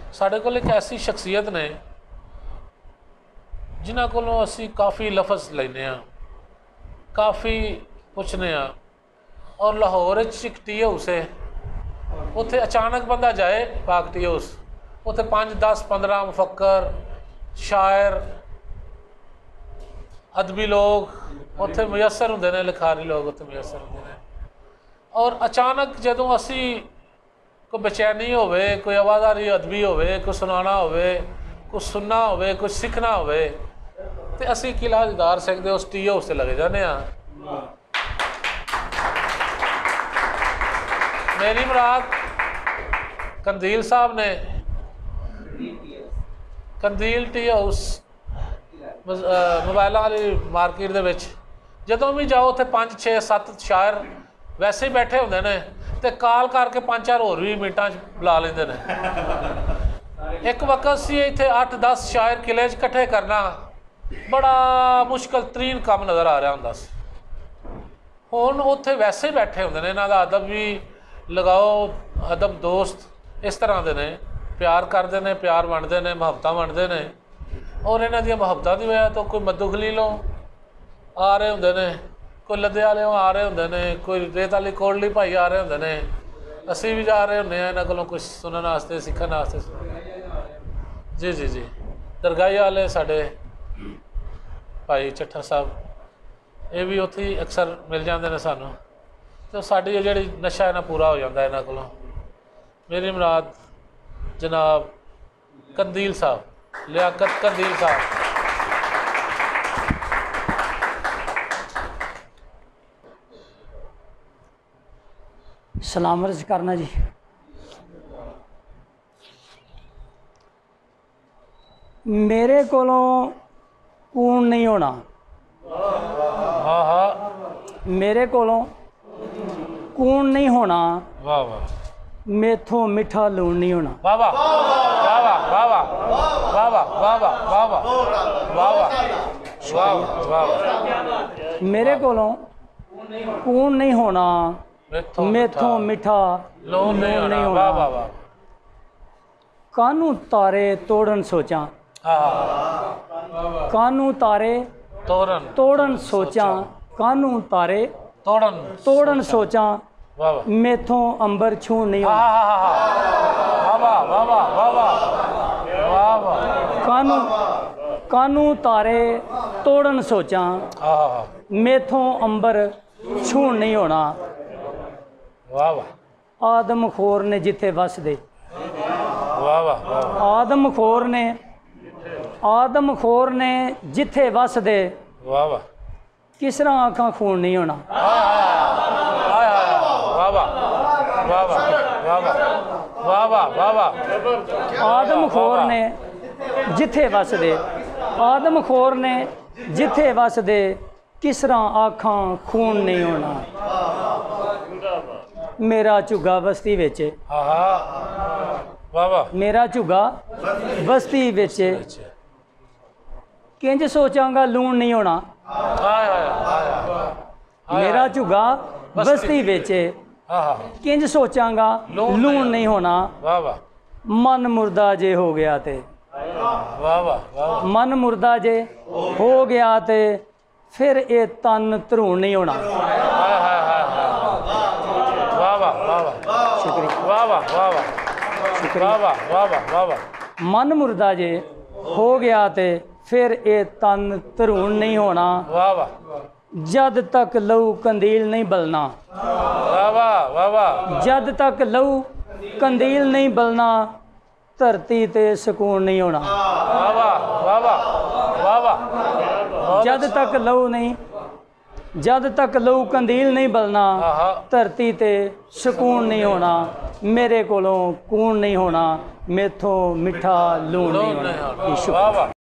साढ़े कोल एक ऐसी शख्सियत ने जिन्हां कोलों असी काफ़ी लफज लेने काफ़ी पुछने और लाहौर एक टी हाउस है, उत्थे अचानक बंदा जाए पाक टी हाउस, उत्थे 5, 10, 15 मुफक्कर शायर अदबी लोग उत्थे मुयसर होंदे ने, लिखारी लोग उत्थे मुयसर होंदे ने। और अचानक जदों असी कोई बेचैनी होवे, कोई आवाज़ारी अदबी होवे, कोई सुनाना होवे, कुछ सुनना होवे, कुछ सीखना होवे, तो असी किला दीदार सिंह दे उस टी हाउस से लगे जाने। मेरी मुराद कंदील साहब ने कंदील टी हाउस मोबाइलों वाली मार्केट दे विच जदों भी जाओ उत्थे 5, 6, 7 शायर वैसे ही बैठे होंदे ने ते काल करके 5, 4 होर भी मिनटां बुला लेंदे ने। एक वक्त सी इत्थे 8, 10 शायर किले च इकट्ठे करना बड़ा मुश्किल तरीन काम नज़र आ रहा हुंदा सी। हुण उत्थे वैसे ही बैठे होंदे ने, इन्हां दा अदब भी लगाओ, अदब दोस्त इस तरह दे ने, प्यार करते हैं, प्यार वंडते हैं, मुहब्बतां वंडते हैं। और इन्हां दी मुहब्बतां दी वजह तो कोई मद्दू खलीलों आ रहे होंदे ने, कोई लद्दे वालों आ रहे होंदे ने, कोई रेत वाली कोटली भाई आ रहे होंदे ने, असी भी जा रहे होंदे हैं इन्हां कोलों कुछ सुनने वास्ते, सीखने वास्ते। जी जी जी, दरगाही वाले साडे भाई चट्ठा साहब, ये भी उत्थे ही अक्सर मिल जाते हैं सानूं, तो साडी जिहड़ी नशा इन्हां पूरा हो जाता है इन्हां कोलों। मेरी मुराद जनाब कंदील साहब, लियाकत कंदील साहब। सलाम अर्ज करना जी। मेरे कोलों कून नहीं होना, हाँ हाँ, मेरे कोलों कून नहीं होना, वाह वाह, मेथों मिठा लून नहीं होना। वाह वाह वाह वाह वाह वाह वाह वाह वाह वाह वाह वाह वाह। मेरे कोलों कून नहीं होना, मेथों मिठा लून नहीं होना। वाह वाह वाह। कानू तारे तोड़न सोचा, कानू तारे तोड़न सोचा, कानू तारे तोड़न सोचा, मेथों अंबर छू नहीं होना। कानू तारे तोड़न सोचा, मेथों अंबर छू नहीं होना। वाह वाह। आदमखोर ने जिथे वस दे, वाह वाह। आदमखोर ने जिथे वस दे, वाह वाह। किस तरह आँखां खून नहीं होना। आदमखोर ने जिथे वस दे, आदमखोर ने जिथे वस दे, किस तरह आँखां खून नहीं होना। मेरा झुग्गा बस्ती विच, मेरा झुग्गा बस्ती विच, किंज सोचांगा लून नहीं होना। मेरा झुग्गा बस्ती विच, किंज सोचांगा लून नहीं होना। मन मुर्दा जे हो गया ते, मन मुर्दा जे हो गया ते, फिर ये तन धरून नहीं होना। मन मुर्दा जे हो गया ते, फिर ये तन धरून नहीं होना। जद तक लहू कंदील नहीं बलना, जद तक लहू कंदील नहीं बलना, धरती ते सुकून नहीं होना। जद तक लहू नहीं, जद तक लहू कंदील नहीं बलना, धरती ते सुकून नहीं होना। मेरे कोलों कून नहीं होना, मेथों मिठा लून नहीं होना।